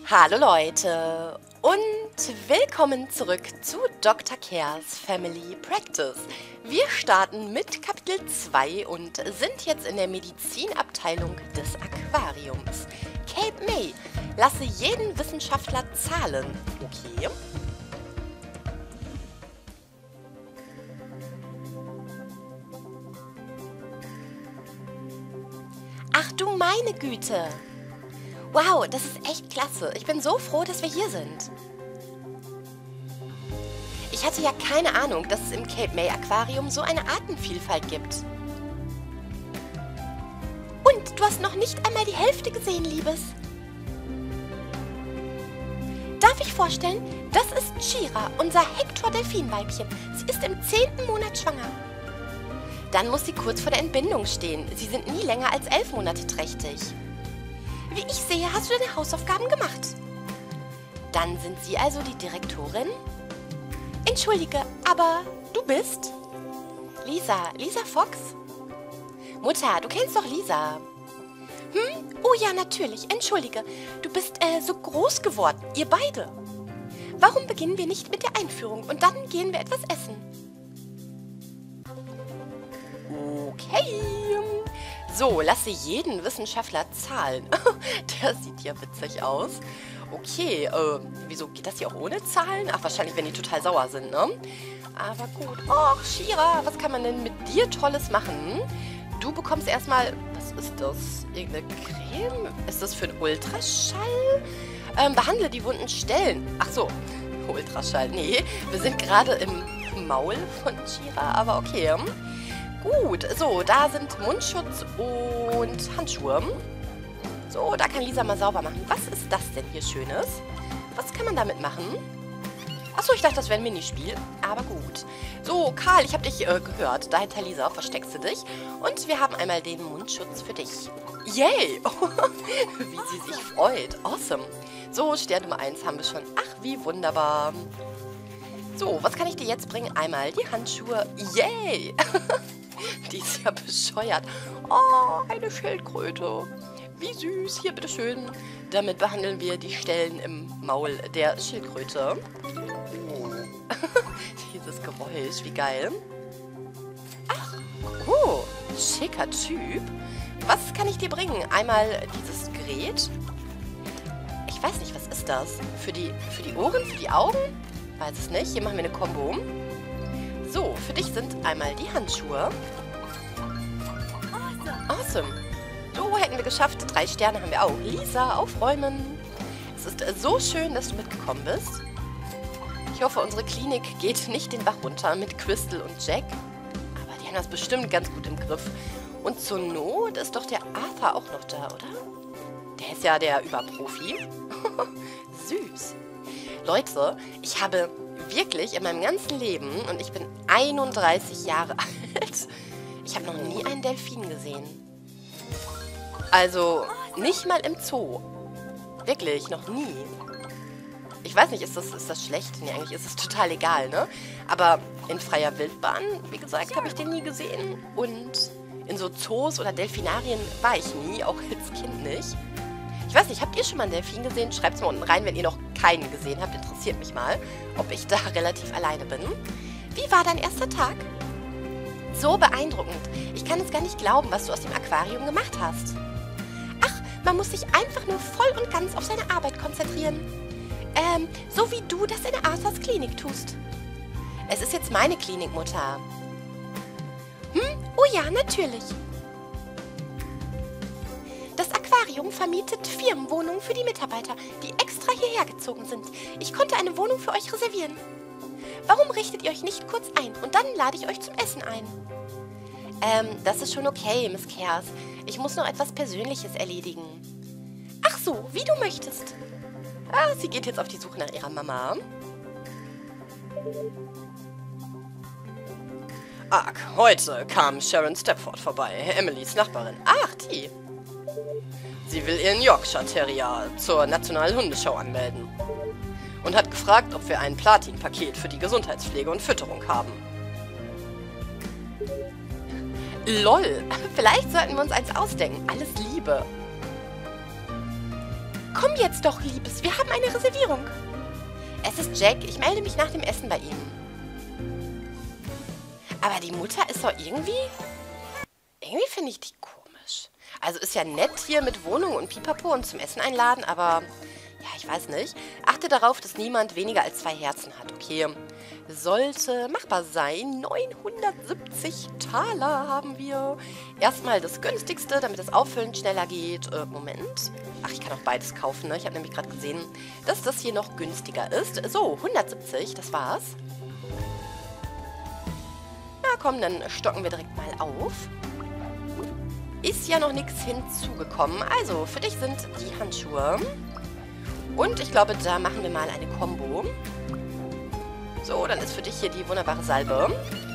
Hallo Leute und willkommen zurück zu Dr. Cares Family Practice. Wir starten mit Kapitel 2 und sind jetzt in der Medizinabteilung des Aquariums. Cape May, lasse jeden Wissenschaftler zahlen. Okay. Ach du meine Güte! Wow, das ist echt klasse. Ich bin so froh, dass wir hier sind. Ich hatte ja keine Ahnung, dass es im Cape May Aquarium so eine Artenvielfalt gibt. Und du hast noch nicht einmal die Hälfte gesehen, Liebes. Darf ich vorstellen, das ist Shira, unser Hector-Delfinweibchen. Sie ist im 10. Monat schwanger. Dann muss sie kurz vor der Entbindung stehen. Sie sind nie länger als 11 Monate trächtig. Wie ich sehe, hast du deine Hausaufgaben gemacht. Dann sind Sie also die Direktorin? Entschuldige, aber du bist? Lisa Fox? Mutter, du kennst doch Lisa. Oh ja, natürlich. Entschuldige, du bist so groß geworden. Ihr beide. Warum beginnen wir nicht mit der Einführung und dann gehen wir etwas essen? Okay. So, lasse jeden Wissenschaftler zahlen. Der sieht ja witzig aus. Okay, wieso geht das hier auch ohne Zahlen? Ach, wahrscheinlich, wenn die total sauer sind, ne? Aber gut. Och, Shira, was kann man denn mit dir Tolles machen? Du bekommst erstmal, was ist das? Irgendeine Creme? Ist das für einen Ultraschall? Behandle die wunden Stellen. Ach so, Ultraschall. Nee, wir sind gerade im Maul von Shira, aber okay. Gut, so, da sind Mundschutz und Handschuhe. So, da kann Lisa mal sauber machen. Was ist das denn hier Schönes? Was kann man damit machen? Achso, ich dachte, das wäre ein Minispiel. Aber gut. So, Karl, ich habe dich gehört. Da hinter Lisa versteckst du dich. Und wir haben einmal den Mundschutz für dich. Yay! Wie sie sich freut. Awesome. So, Stern Nummer 1 haben wir schon. Ach, wie wunderbar. So, was kann ich dir jetzt bringen? Einmal die Handschuhe. Yay! Die ist ja bescheuert. Oh, eine Schildkröte. Wie süß. Hier, bitteschön. Damit behandeln wir die Stellen im Maul der Schildkröte. Dieses Geräusch, wie geil. Ach, oh, schicker Typ. Was kann ich dir bringen? Einmal dieses Gerät. Ich weiß nicht, was ist das? Für die Ohren, für die Augen? Weiß es nicht. Hier machen wir eine Kombo. So, für dich sind einmal die Handschuhe. Awesome. So hätten wir geschafft. 3 Sterne haben wir auch. Lisa, aufräumen. Es ist so schön, dass du mitgekommen bist. Ich hoffe, unsere Klinik geht nicht den Bach runter mit Crystal und Jack. Aber die haben das bestimmt ganz gut im Griff. Und zur Not ist doch der Arthur auch noch da, oder? Der ist ja der Überprofi. Süß. Leute, ich habe wirklich in meinem ganzen Leben, und ich bin 31 Jahre alt, ich habe noch nie einen Delfin gesehen. Also, nicht mal im Zoo. Wirklich, noch nie. Ich weiß nicht, ist das schlecht? Nee, eigentlich ist es total egal, ne? Aber in freier Wildbahn, wie gesagt, habe ich den nie gesehen. Und in so Zoos oder Delfinarien war ich nie, auch als Kind nicht. Ich weiß nicht, habt ihr schon mal einen Delfin gesehen? Schreibt es mal unten rein, wenn ihr noch keinen gesehen habt. Interessiert mich mal, ob ich da relativ alleine bin. Wie war dein erster Tag? So beeindruckend. Ich kann es gar nicht glauben, was du aus dem Aquarium gemacht hast. Ach, man muss sich einfach nur voll und ganz auf seine Arbeit konzentrieren. So wie du das in Arthurs Klinik tust. Es ist jetzt meine Klinik, Mutter. Oh ja, natürlich. Das Aquarium vermietet Firmenwohnungen für die Mitarbeiter, die extra hierher gezogen sind. Ich konnte eine Wohnung für euch reservieren. Warum richtet ihr euch nicht kurz ein und dann lade ich euch zum Essen ein? Das ist schon okay, Miss Cares. Ich muss noch etwas Persönliches erledigen. Ach so, wie du möchtest. Ah, sie geht jetzt auf die Suche nach ihrer Mama. Ach, heute kam Sharon Stepford vorbei, Emilys Nachbarin. Ach, die. Sie will ihren Yorkshire Terrier zur Nationalen Hundeschau anmelden. Und hat gefragt, ob wir ein Platin-Paket für die Gesundheitspflege und Fütterung haben. LOL, vielleicht sollten wir uns eins ausdenken. Alles Liebe. Komm jetzt doch, Liebes. Wir haben eine Reservierung. Es ist Jack. Ich melde mich nach dem Essen bei Ihnen. Aber die Mutter ist doch irgendwie... Irgendwie finde ich die komisch. Also ist ja nett hier mit Wohnung und Pipapo und zum Essen einladen, aber... Ja, ich weiß nicht. Achte darauf, dass niemand weniger als 2 Herzen hat. Okay, sollte machbar sein. 970 Taler haben wir. Erstmal das günstigste, damit das Auffüllen schneller geht. Moment. Ach, ich kann auch beides kaufen, ne? Ich habe nämlich gerade gesehen, dass das hier noch günstiger ist. So, 170, das war's. Na komm, dann stocken wir direkt mal auf. Ist ja noch nichts hinzugekommen. Also, für dich sind die Handschuhe. Und ich glaube, da machen wir mal eine Combo. So, dann ist für dich hier die wunderbare Salbe.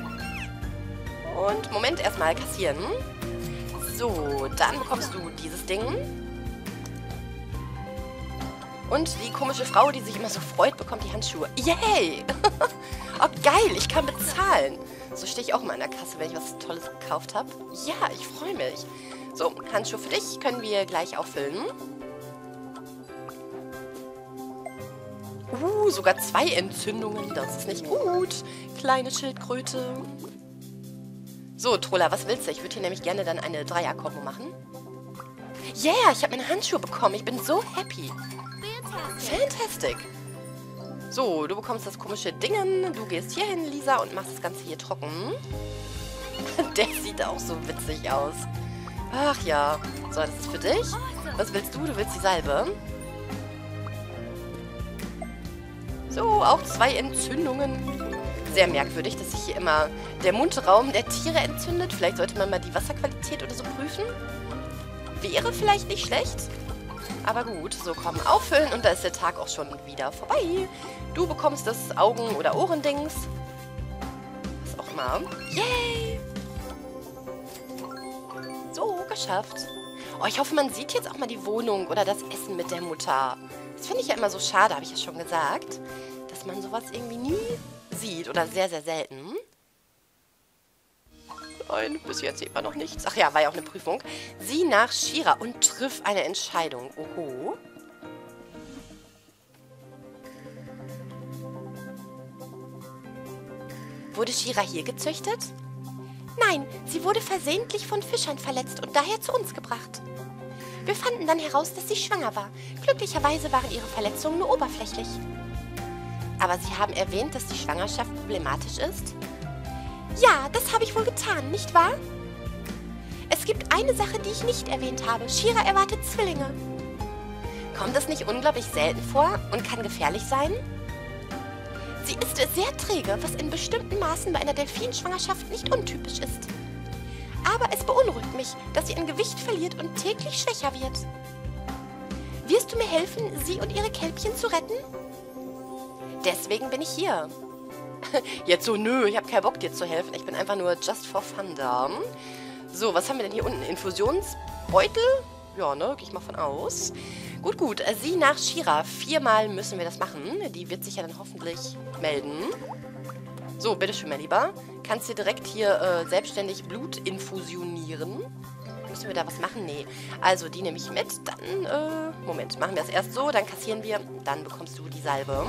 Und Moment, erstmal kassieren. So, dann bekommst du dieses Ding. Und die komische Frau, die sich immer so freut, bekommt die Handschuhe. Yay! Oh, geil, ich kann bezahlen. So stehe ich auch mal in der Kasse, wenn ich was Tolles gekauft habe. Ja, ich freue mich. So, Handschuhe für dich können wir gleich auffüllen. Sogar 2 Entzündungen. Das ist nicht gut. Kleine Schildkröte. So, Trolla, was willst du? Ich würde hier nämlich gerne dann eine Dreier-Kombo machen. Yeah, ich habe meine Handschuhe bekommen. Ich bin so happy. Fantastic. So, du bekommst das komische Dingen. Du gehst hier hin, Lisa, und machst das Ganze hier trocken. Der sieht auch so witzig aus. Ach ja. So, das ist für dich. Was willst du? Du willst die Salbe. So, auch 2 Entzündungen. Sehr merkwürdig, dass sich hier immer der Mundraum der Tiere entzündet. Vielleicht sollte man mal die Wasserqualität oder so prüfen. Wäre vielleicht nicht schlecht. Aber gut, so komm, auffüllen und da ist der Tag auch schon wieder vorbei. Du bekommst das Augen- oder Ohrendings. Was auch immer. Yay! So, geschafft. Oh, ich hoffe, man sieht jetzt auch mal die Wohnung oder das Essen mit der Mutter. Das finde ich ja immer so schade, habe ich ja schon gesagt, dass man sowas irgendwie nie sieht oder sehr, sehr selten. Nein, bis jetzt sieht man noch nichts. Ach ja, war ja auch eine Prüfung. Sieh nach Shira und triff eine Entscheidung. Oho. Wurde Shira hier gezüchtet? Nein, sie wurde versehentlich von Fischern verletzt und daher zu uns gebracht. Wir fanden dann heraus, dass sie schwanger war. Glücklicherweise waren ihre Verletzungen nur oberflächlich. Aber Sie haben erwähnt, dass die Schwangerschaft problematisch ist? Ja, das habe ich wohl getan, nicht wahr? Es gibt eine Sache, die ich nicht erwähnt habe. Shira erwartet Zwillinge. Kommt das nicht unglaublich selten vor und kann gefährlich sein? Sie ist sehr träge, was in bestimmten Maßen bei einer Delfinschwangerschaft nicht untypisch ist. Aber es beunruhigt mich, dass sie an Gewicht verliert und täglich schwächer wird. Wirst du mir helfen, sie und ihre Kälbchen zu retten? Deswegen bin ich hier. Jetzt so, nö, ich habe keinen Bock, dir zu helfen. Ich bin einfach nur just for fun da. So, was haben wir denn hier unten? Infusionsbeutel? Ja, ne, gehe ich mal von aus. Gut, gut. Sieh nach Shira. 4-mal müssen wir das machen. Die wird sich ja dann hoffentlich melden. So, bitteschön, mein Lieber. Kannst dir direkt hier selbstständig Blut infusionieren. Müssen wir da was machen? Nee. Also, die nehme ich mit. Dann, Moment, machen wir es erst so. Dann kassieren wir. Dann bekommst du die Salbe.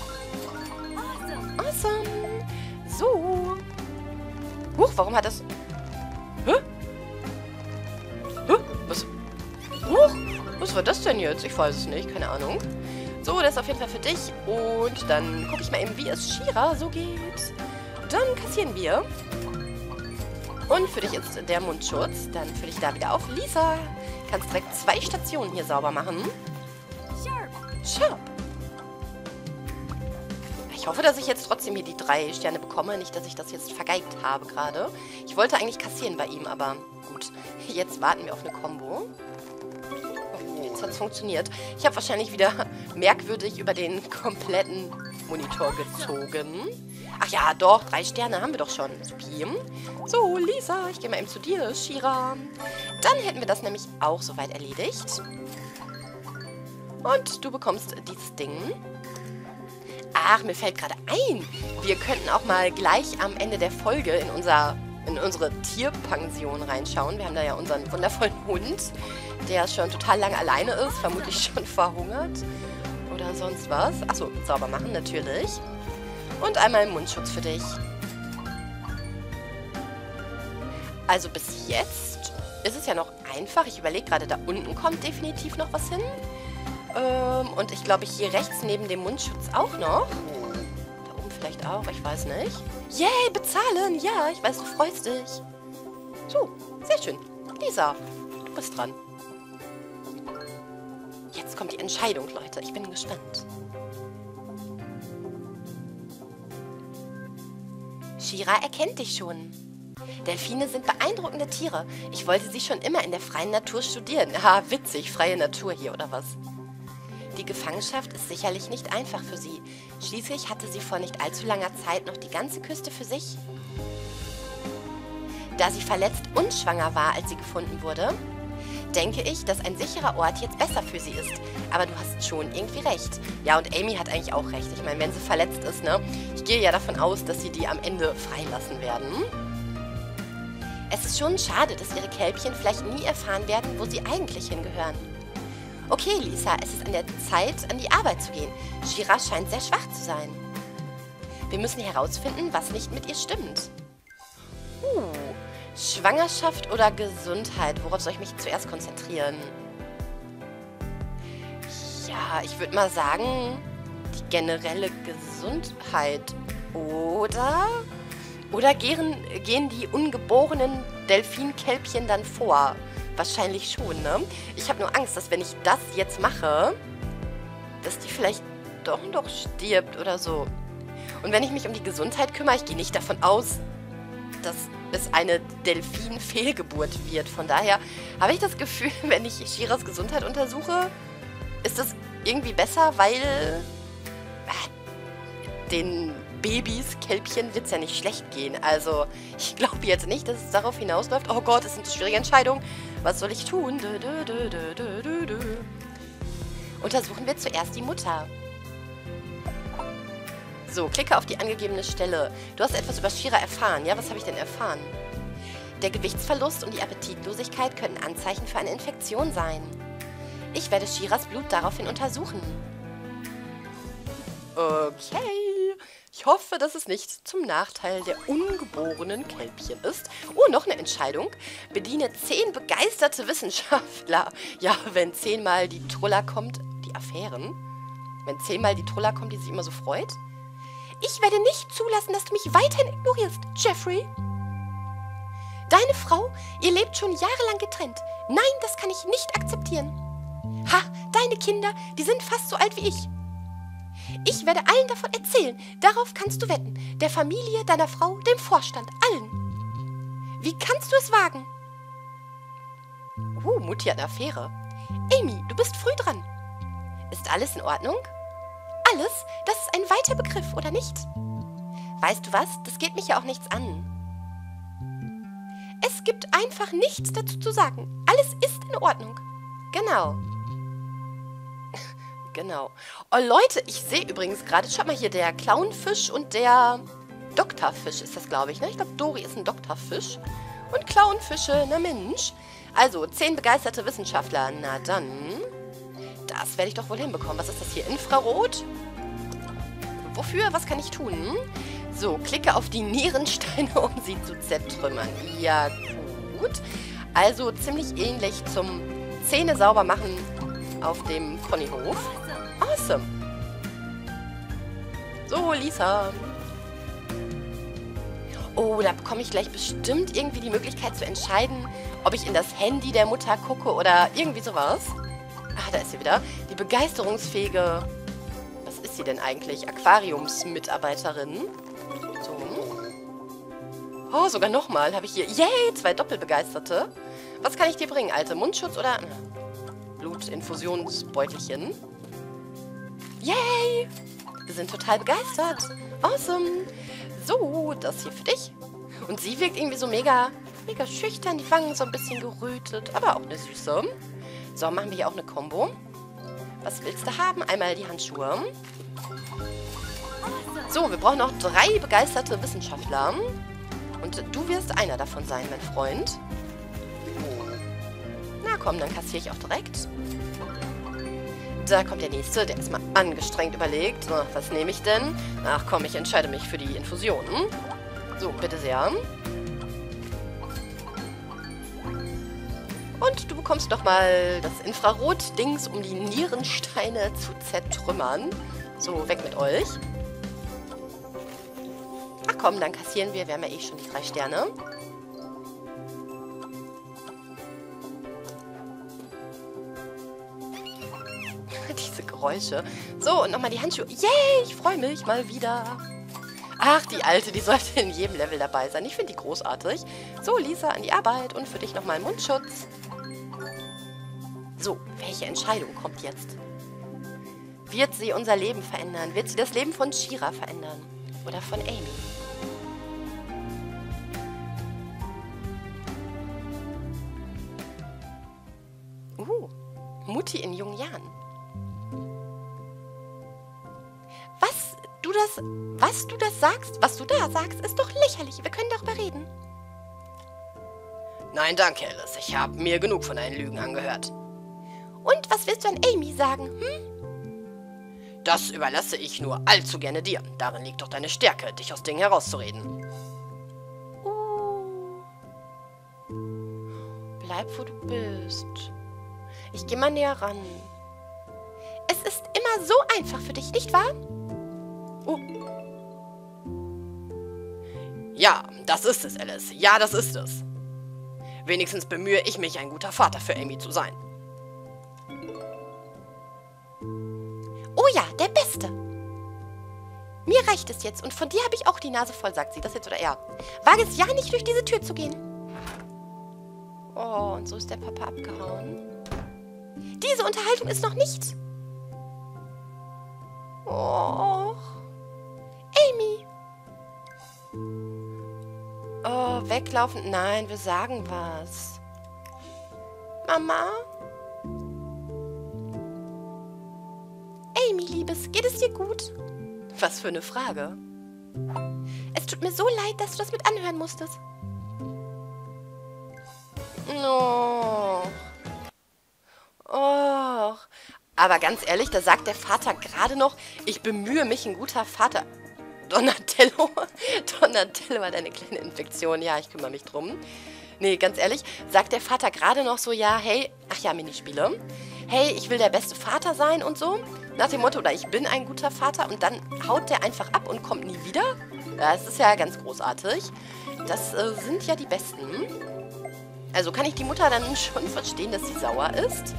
Awesome. So. Huch, warum hat das... Hä? Hä? Was? Huch, was war das denn jetzt? Ich weiß es nicht, keine Ahnung. So, das ist auf jeden Fall für dich. Und dann gucke ich mal eben, wie es Shira so geht. Dann kassieren wir. Und für dich ist der Mundschutz. Dann fülle ich da wieder auf. Lisa, kannst direkt 2 Stationen hier sauber machen. Sharp. Ich hoffe, dass ich jetzt trotzdem hier die 3 Sterne bekomme. Nicht, dass ich das jetzt vergeigt habe gerade. Ich wollte eigentlich kassieren bei ihm, aber gut. Jetzt warten wir auf eine Combo. Oh, jetzt hat es funktioniert. Ich habe wahrscheinlich wieder merkwürdig über den kompletten Monitor gezogen. Ach ja, doch, 3 Sterne haben wir doch schon. Supi. So, Lisa, ich gehe mal eben zu dir, Shira. Dann hätten wir das nämlich auch soweit erledigt. Und du bekommst dieses Ding. Ach, mir fällt gerade ein, wir könnten auch mal gleich am Ende der Folge in unser in unsere Tierpension reinschauen. Wir haben da ja unseren wundervollen Hund, der schon total lange alleine ist, vermutlich schon verhungert oder sonst was. Achso, sauber machen natürlich. Und einmal Mundschutz für dich. Also bis jetzt ist es ja noch einfach. Ich überlege gerade, da unten kommt definitiv noch was hin. Und ich glaube, hier rechts neben dem Mundschutz auch noch. Da oben vielleicht auch, ich weiß nicht. Yay, bezahlen! Ja, ich weiß, du freust dich. So, sehr schön. Lisa, du bist dran. Jetzt kommt die Entscheidung, Leute. Ich bin gespannt. She-Ra erkennt dich schon. Delfine sind beeindruckende Tiere. Ich wollte sie schon immer in der freien Natur studieren. Ha, witzig, freie Natur hier, oder was? Die Gefangenschaft ist sicherlich nicht einfach für sie. Schließlich hatte sie vor nicht allzu langer Zeit noch die ganze Küste für sich. Da sie verletzt und schwanger war, als sie gefunden wurde, denke ich, dass ein sicherer Ort jetzt besser für sie ist. Aber du hast schon irgendwie recht. Ja, und Amy hat eigentlich auch recht. Ich meine, wenn sie verletzt ist, ne? Ich gehe ja davon aus, dass sie die am Ende freilassen werden. Es ist schon schade, dass ihre Kälbchen vielleicht nie erfahren werden, wo sie eigentlich hingehören. Okay, Lisa, es ist an der Zeit, an die Arbeit zu gehen. She-Ra scheint sehr schwach zu sein. Wir müssen herausfinden, was nicht mit ihr stimmt. Schwangerschaft oder Gesundheit? Worauf soll ich mich zuerst konzentrieren? Ja, ich würde mal sagen, die generelle Gesundheit. Oder gehen die ungeborenen Delfinkälbchen dann vor? Wahrscheinlich schon, ne? Ich habe nur Angst, dass wenn ich das jetzt mache, dass die vielleicht doch noch stirbt oder so. Und wenn ich mich um die Gesundheit kümmere, ich gehe nicht davon aus, dass es eine Delfin-Fehlgeburt wird. Von daher habe ich das Gefühl, wenn ich She-Ras Gesundheit untersuche, ist das irgendwie besser, weil den Babys, Kälbchen, wird es ja nicht schlecht gehen. Also, ich glaube jetzt nicht, dass es darauf hinausläuft. Oh Gott, das sind schwierige Entscheidungen. Was soll ich tun? Untersuchen wir zuerst die Mutter. So, klicke auf die angegebene Stelle. Du hast etwas über She-Ra erfahren. Ja, was habe ich denn erfahren? Der Gewichtsverlust und die Appetitlosigkeit könnten Anzeichen für eine Infektion sein. Ich werde She-Ras Blut daraufhin untersuchen. Okay. Ich hoffe, dass es nicht zum Nachteil der ungeborenen Kälbchen ist. Oh, noch eine Entscheidung. Bediene 10 begeisterte Wissenschaftler. Ja, wenn 10-mal die Trulla kommt, die Affären. Wenn 10-mal die Trulla kommt, die sich immer so freut. Ich werde nicht zulassen, dass du mich weiterhin ignorierst, Jeffrey. Deine Frau, ihr lebt schon jahrelang getrennt. Nein, das kann ich nicht akzeptieren. Ha, deine Kinder, die sind fast so alt wie ich. Ich werde allen davon erzählen. Darauf kannst du wetten. Der Familie, deiner Frau, dem Vorstand, allen. Wie kannst du es wagen? Mutti hat eine Affäre. Amy, du bist früh dran. Ist alles in Ordnung? Alles? Das ist ein weiter Begriff, oder nicht? Weißt du was? Das geht mich ja auch nichts an. Es gibt einfach nichts dazu zu sagen. Alles ist in Ordnung. Genau. Genau. Oh Leute, ich sehe übrigens gerade, schaut mal hier, der Clownfisch und der Doktorfisch ist das, glaube ich, ne? Ich glaube, Dory ist ein Doktorfisch. Und Clownfische, na Mensch. Also, 10 begeisterte Wissenschaftler. Na dann, das werde ich doch wohl hinbekommen. Was ist das hier? Infrarot? Wofür? Was kann ich tun? So, klicke auf die Nierensteine, um sie zu zertrümmern. Ja, gut. Also, ziemlich ähnlich zum Zähne sauber machen auf dem Ponyhof. Awesome. So, Lisa. Oh, da bekomme ich gleich bestimmt irgendwie die Möglichkeit zu entscheiden, ob ich in das Handy der Mutter gucke oder irgendwie sowas. Ah, da ist sie wieder. Die begeisterungsfähige... Was ist sie denn eigentlich? Aquariumsmitarbeiterin. So. Oh, sogar nochmal habe ich hier... Yay, 2 Doppelbegeisterte. Was kann ich dir bringen, Alte? Mundschutz oder... Blutinfusionsbeutelchen. Yay! Wir sind total begeistert. Awesome. So, das hier für dich. Und sie wirkt irgendwie so mega schüchtern. Die Wangen so ein bisschen gerötet. Aber auch eine Süße. So, machen wir hier auch eine Combo. Was willst du haben? Einmal die Handschuhe. So, wir brauchen noch 3 begeisterte Wissenschaftler. Und du wirst einer davon sein, mein Freund. Na komm, dann kassiere ich auch direkt. Da kommt der Nächste, der erstmal angestrengt überlegt. Ach, was nehme ich denn? Ach komm, ich entscheide mich für die Infusion. So, bitte sehr. Und du bekommst doch mal das Infrarot-Dings, um die Nierensteine zu zertrümmern. So, weg mit euch. Ach komm, dann kassieren wir. Wir haben ja eh schon die 3 Sterne. Diese Geräusche. So, und nochmal die Handschuhe. Yay, ich freue mich mal wieder. Ach, die Alte, die sollte in jedem Level dabei sein. Ich finde die großartig. So, Lisa, an die Arbeit. Und für dich nochmal Mundschutz. So, welche Entscheidung kommt jetzt? Wird sie unser Leben verändern? Wird sie das Leben von Shira verändern? Oder von Amy? Mutti in jungen Jahren. Was du da sagst, ist doch lächerlich. Wir können darüber reden. Nein, danke, Alice. Ich habe mir genug von deinen Lügen angehört. Und was willst du an Amy sagen, Das überlasse ich nur allzu gerne dir. Darin liegt doch deine Stärke, dich aus Dingen herauszureden. Bleib, wo du bist. Ich gehe mal näher ran. Es ist immer so einfach für dich, nicht wahr? Oh. Ja, das ist es, Alice. Ja, das ist es. Wenigstens bemühe ich mich, ein guter Vater für Amy zu sein. Oh ja, der Beste. Mir reicht es jetzt und von dir habe ich auch die Nase voll, sagt sie. Das jetzt oder er. Wage es ja nicht, durch diese Tür zu gehen. Oh, und so ist der Papa abgehauen. Diese Unterhaltung ist noch nicht. Oh. Amy. Oh, weglaufen. Nein, wir sagen was. Mama? Amy, Liebes, geht es dir gut? Was für eine Frage. Es tut mir so leid, dass du das mit anhören musstest. Oh. Oh. Aber ganz ehrlich, da sagt der Vater gerade noch, ich bemühe mich, ein guter Vater. Donatello. Donatello hat eine kleine Infektion. Ja, ich kümmere mich drum. Nee, ganz ehrlich, sagt der Vater gerade noch so, ja, hey, ach ja, Minispiele. Hey, ich will der beste Vater sein und so. Nach dem Motto, oder ich bin ein guter Vater. Und dann haut der einfach ab und kommt nie wieder. Das ist ja ganz großartig. Das sind ja die Besten. Also kann ich die Mutter dann schon verstehen, dass sie sauer ist.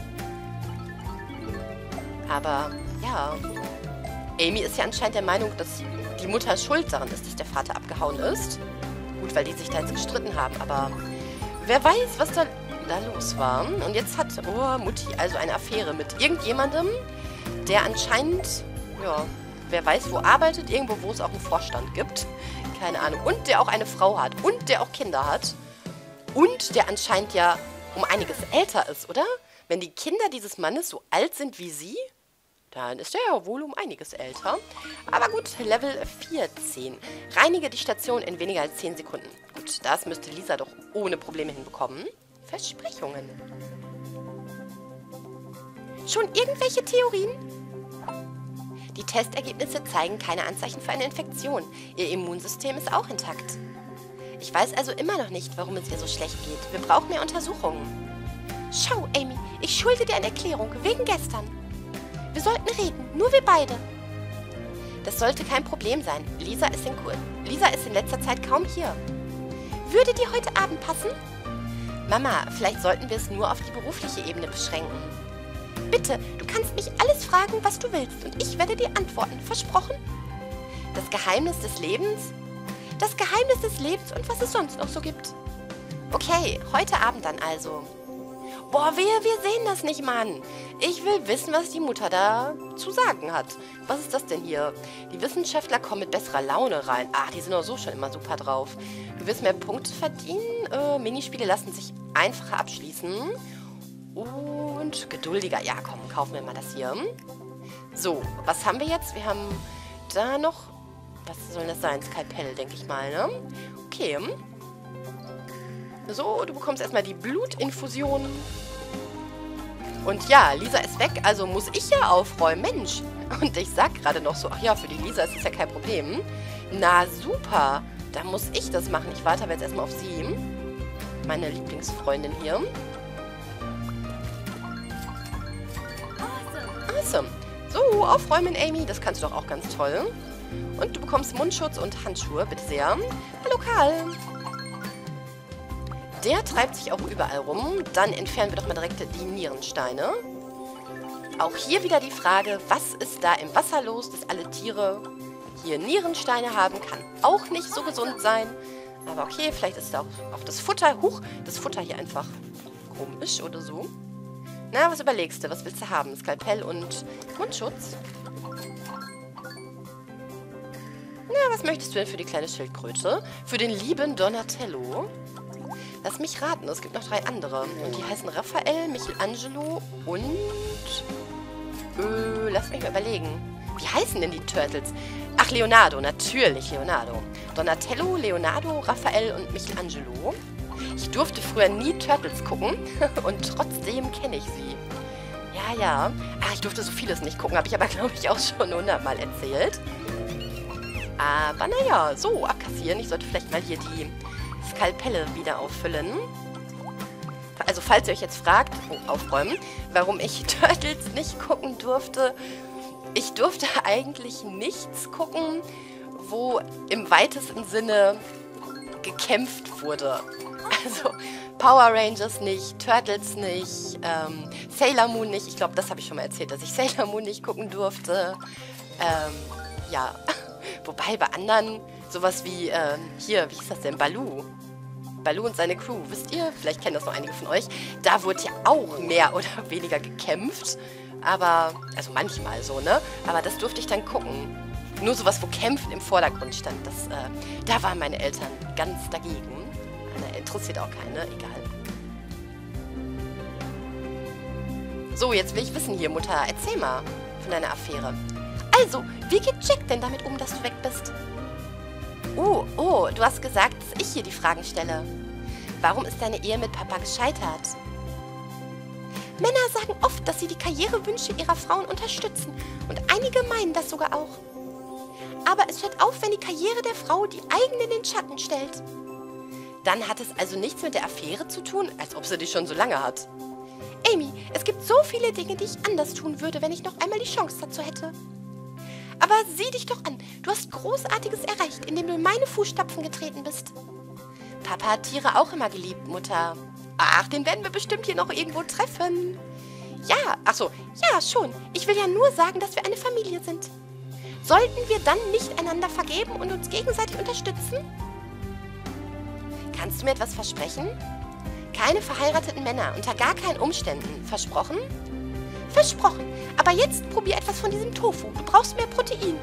Aber, ja. Amy ist ja anscheinend der Meinung, dass die Mutter schuld daran ist, dass der Vater abgehauen ist. Gut, weil die sich da jetzt gestritten haben, aber wer weiß, was da los war. Und jetzt hat Mutti also eine Affäre mit irgendjemandem, der anscheinend, ja, wer weiß, wo arbeitet, irgendwo, wo es auch einen Vorstand gibt. Keine Ahnung. Und der auch eine Frau hat. Und der auch Kinder hat. Und der anscheinend ja um einiges älter ist, oder? Wenn die Kinder dieses Mannes so alt sind wie sie, dann ist er ja wohl um einiges älter. Aber gut, Level 14. Reinige die Station in weniger als 10 Sekunden. Gut, das müsste Lisa doch ohne Probleme hinbekommen. Versprechungen. Schon irgendwelche Theorien? Die Testergebnisse zeigen keine Anzeichen für eine Infektion. Ihr Immunsystem ist auch intakt. Ich weiß also immer noch nicht, warum es ihr so schlecht geht. Wir brauchen mehr Untersuchungen. Schau, Amy, ich schulde dir eine Erklärung, wegen gestern. Wir sollten reden, nur wir beide. Das sollte kein Problem sein. Lisa ist in letzter Zeit kaum hier. Würde dir heute Abend passen? Mama, vielleicht sollten wir es nur auf die berufliche Ebene beschränken. Bitte, du kannst mich alles fragen, was du willst, und ich werde dir antworten. Versprochen? Das Geheimnis des Lebens? Das Geheimnis des Lebens und was es sonst noch so gibt. Okay, heute Abend dann also. Boah, wir sehen das nicht, Mann. Ich will wissen, was die Mutter da zu sagen hat. Was ist das denn hier? Die Wissenschaftler kommen mit besserer Laune rein. Ach, die sind doch so schon immer super drauf. Du wirst mehr Punkte verdienen. Minispiele lassen sich einfacher abschließen. Und geduldiger. Ja, komm, kaufen wir mal das hier. So, was haben wir jetzt? Wir haben da noch... Was soll das sein? Skalpell, denke ich mal, ne? Okay. So, du bekommst erstmal die Blutinfusion. Und ja, Lisa ist weg, also muss ich ja aufräumen. Mensch. Und ich sag gerade noch so, ach ja, für die Lisa ist es ja kein Problem. Na super, da muss ich das machen. Ich warte aber jetzt erstmal auf sie. Meine Lieblingsfreundin hier. Awesome. So, aufräumen, Amy. Das kannst du doch auch ganz toll. Und du bekommst Mundschutz und Handschuhe, bitte sehr. Hallo, Karl. Der treibt sich auch überall rum. Dann entfernen wir doch mal direkt die Nierensteine. Auch hier wieder die Frage, was ist da im Wasser los, dass alle Tiere hier Nierensteine haben? Kann auch nicht so gesund sein. Aber okay, vielleicht ist da auch das Futter, das Futter hier einfach komisch oder so. Na, was überlegst du? Was willst du haben? Skalpell und Mundschutz? Na, was möchtest du denn für die kleine Schildkröte? Für den lieben Donatello? Lass mich raten, es gibt noch 3 andere. Und die heißen Raphael, Michelangelo und... lass mich mal überlegen. Wie heißen denn die Turtles? Ach, Leonardo, natürlich Leonardo. Donatello, Leonardo, Raphael und Michelangelo. Ich durfte früher nie Turtles gucken und trotzdem kenne ich sie. Ja, ja. Ach, ich durfte so vieles nicht gucken, habe ich aber, glaube ich, auch schon 100-mal erzählt. Aber naja, so, abkassieren. Ich sollte vielleicht mal hier die Skalpelle wieder auffüllen. Also, falls ihr euch jetzt fragt, aufräumen, warum ich Turtles nicht gucken durfte. Ich durfte eigentlich nichts gucken, wo im weitesten Sinne gekämpft wurde. Also, Power Rangers nicht, Turtles nicht, Sailor Moon nicht. Ich glaube, das habe ich schon mal erzählt, dass ich Sailor Moon nicht gucken durfte. Ja. Wobei bei anderen, sowas wie, hier, wie hieß das denn? Baloo. Baloo und seine Crew, wisst ihr? Vielleicht kennen das noch einige von euch. Da wurde ja auch mehr oder weniger gekämpft. Aber, also manchmal so, ne? Aber das durfte ich dann gucken. Nur sowas, wo Kämpfen im Vordergrund stand. Das, da waren meine Eltern ganz dagegen. Interessiert auch keinen, ne? Egal. So, jetzt will ich wissen hier, Mutter. Erzähl mal von deiner Affäre. Also, wie geht Jack denn damit um, dass du weg bist? Oh, du hast gesagt, dass ich hier die Fragen stelle. Warum ist deine Ehe mit Papa gescheitert? Männer sagen oft, dass sie die Karrierewünsche ihrer Frauen unterstützen. Und einige meinen das sogar auch. Aber es hört auf, wenn die Karriere der Frau die eigene in den Schatten stellt. Dann hat es also nichts mit der Affäre zu tun, als ob sie die schon so lange hat. Amy, es gibt so viele Dinge, die ich anders tun würde, wenn ich noch einmal die Chance dazu hätte. Aber sieh dich doch an, du hast Großartiges erreicht, indem du in meine Fußstapfen getreten bist. Papa hat Tiere auch immer geliebt, Mutter. Ach, den werden wir bestimmt hier noch irgendwo treffen. Ja, ach so, ja, schon. Ich will ja nur sagen, dass wir eine Familie sind. Sollten wir dann nicht einander vergeben und uns gegenseitig unterstützen? Kannst du mir etwas versprechen? Keine verheirateten Männer, unter gar keinen Umständen. Versprochen? Versprochen. Aber jetzt probier etwas von diesem Tofu. Du brauchst mehr Protein.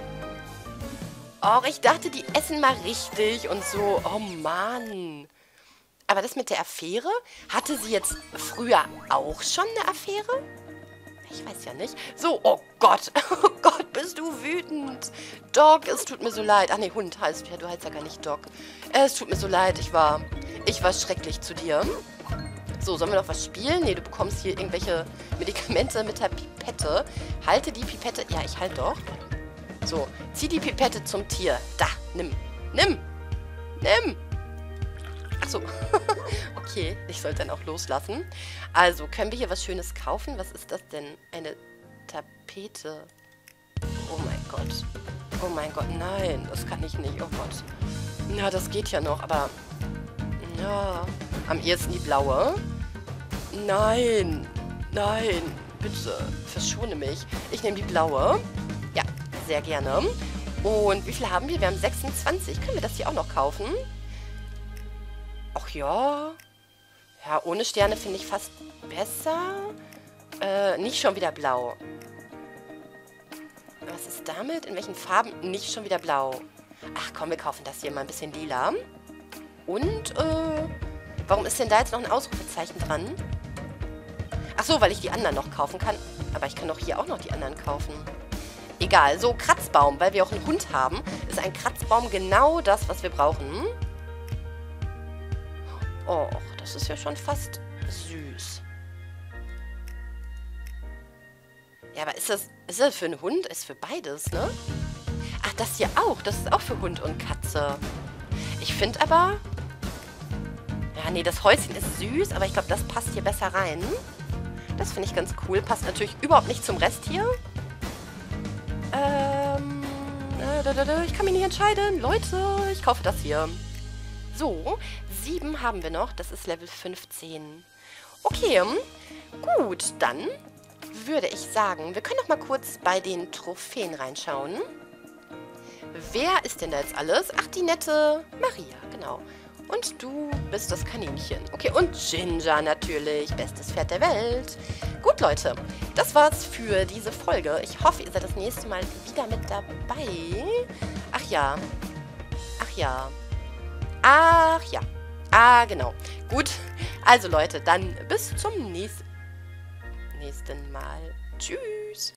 Och, ich dachte, die essen mal richtig und so. Oh Mann. Aber das mit der Affäre? Hatte sie jetzt früher auch schon eine Affäre? Ich weiß ja nicht. So, oh Gott. Oh Gott, bist du wütend. Dog, es tut mir so leid. Ach nee, Hund heißt ja. Du heißt ja gar nicht Dog. Es tut mir so leid. Ich war schrecklich zu dir. So, sollen wir noch was spielen? Nee, du bekommst hier irgendwelche Medikamente mit der Pipette. Halte die Pipette. Ja, ich halte doch. So, zieh die Pipette zum Tier. Da, nimm. Nimm. Nimm. Ach so. Okay, ich sollte dann auch loslassen. Also, können wir hier was Schönes kaufen? Was ist das denn? Eine Tapete. Oh mein Gott. Oh mein Gott, nein. Das kann ich nicht. Oh Gott. Ja, das geht ja noch, aber... Ja, am ehesten die blaue. Nein. Nein. Bitte, verschone mich. Ich nehme die blaue. Ja, sehr gerne. Und wie viel haben wir? Wir haben 26. Können wir das hier auch noch kaufen? Ach ja. Ja, ohne Sterne finde ich fast besser. Nicht schon wieder blau. Was ist damit? In welchen Farben? Nicht schon wieder blau. Ach komm, wir kaufen das hier mal ein bisschen lila. Und, warum ist denn da jetzt noch ein Ausrufezeichen dran? Ach so, weil ich die anderen noch kaufen kann. Aber ich kann doch hier auch noch die anderen kaufen. Egal, so, Kratzbaum, weil wir auch einen Hund haben, ist ein Kratzbaum genau das, was wir brauchen. Och, das ist ja schon fast süß. Ja, aber ist das für einen Hund? Ist für beides, ne? Ach, das hier auch. Das ist auch für Hund und Katze. Ich finde aber... Ja, nee, das Häuschen ist süß, aber ich glaube, das passt hier besser rein. Das finde ich ganz cool. Passt natürlich überhaupt nicht zum Rest hier. Ich kann mich nicht entscheiden. Leute, ich kaufe das hier. So, 7 haben wir noch. Das ist Level 15. Okay, gut, dann würde ich sagen, wir können noch mal kurz bei den Trophäen reinschauen. Wer ist denn da jetzt alles? Ach, die nette Maria, genau. Und du bist das Kaninchen. Okay, und Ginger natürlich. Bestes Pferd der Welt. Gut, Leute. Das war's für diese Folge. Ich hoffe, ihr seid das nächste Mal wieder mit dabei. Ach ja. Ach ja. Ach ja. Ah, genau. Gut. Also, Leute, dann bis zum nächsten Mal. Tschüss.